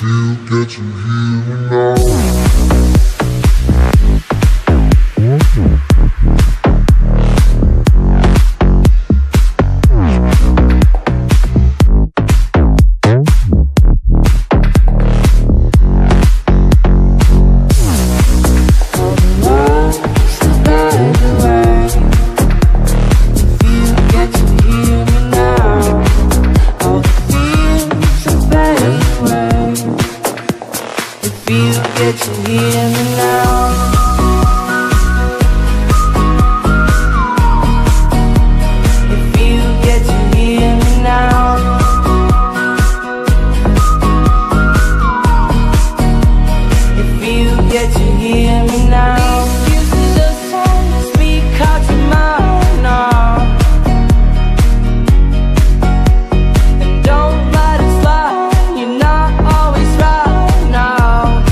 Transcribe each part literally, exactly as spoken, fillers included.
you get to hear me now. Get to hear me now. If you get to hear me now. If you get to hear me now. These excuses are songs speak out your mouth now. And don't let it slide, you're not always right now.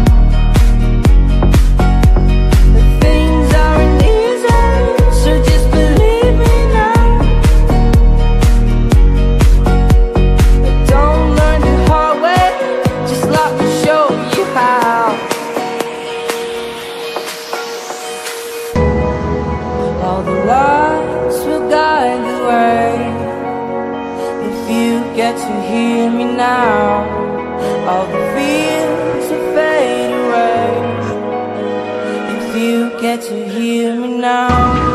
All the lights will guide the way. If you get to hear me now, all the fears will fade away. If you get to hear me now.